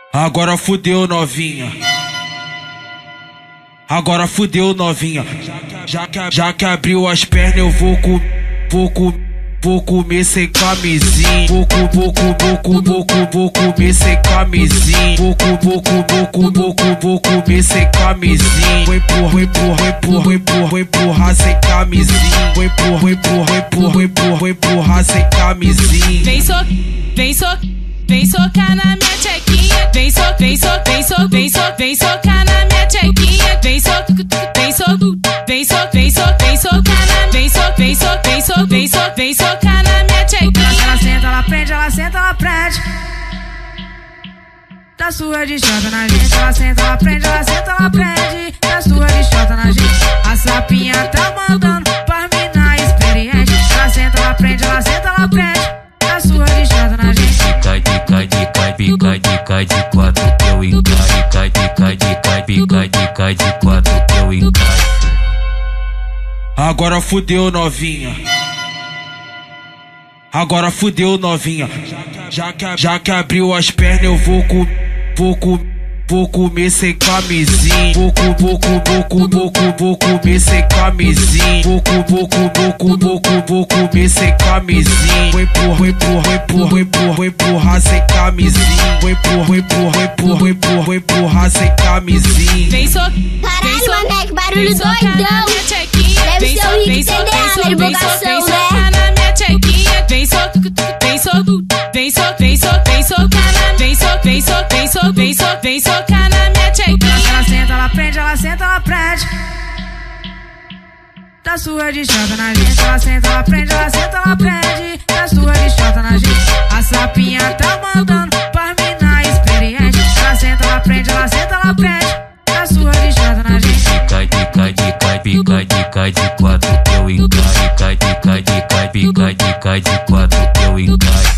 Agora fudeu novinha. Agora fudeu novinha. Já que abriu as pernas eu vou comer sem camisinha. Vou comer sem camisinha. Vou comer sem camisinha. Vou empurrar sem camisinha. Vou empurrar sem camisinha. Vem socar na minha tchequinha. Vem socar na minha tchequinha. Vem socar na minha tchequinha. Ela senta, ela prende, ela senta, ela prende. Dá surra de chota na gente. Ela senta, ela prende, ela senta, ela prende. Dá surra de chota na gente. A sapinha tá mandando pra mina experiente. Ela senta, ela prende, ela senta, ela prende. Dá surra de chota na gente. Cai de quatro que eu encare. Cai de quatro que eu encare. Agora fudeu novinha. Agora fudeu novinha. Já que abriu as pernas eu vou comer sem camisinha. Vou comer sem camisinha. Vou comer sem camisinha. Vou empurrar sem camisinha. Vou empurrar sem camisinha. Caralho, mané, que barulho doidão. Deve ser o Rick entendendo a divulgação, né? Vem socar na minha tchequinha. Ela senta, ela prende, ela senta, ela prende. Dá surra de chota na gente. Ela senta, ela prende, ela senta, ela prende. Dá surra de chota na gente. A sapinha tá mandando pra mina experiente. Ela senta, ela prende, ela senta, ela prende. Dá surra de chota na gente. Cai de quatro que eu encare. Cai de quatro que eu encare.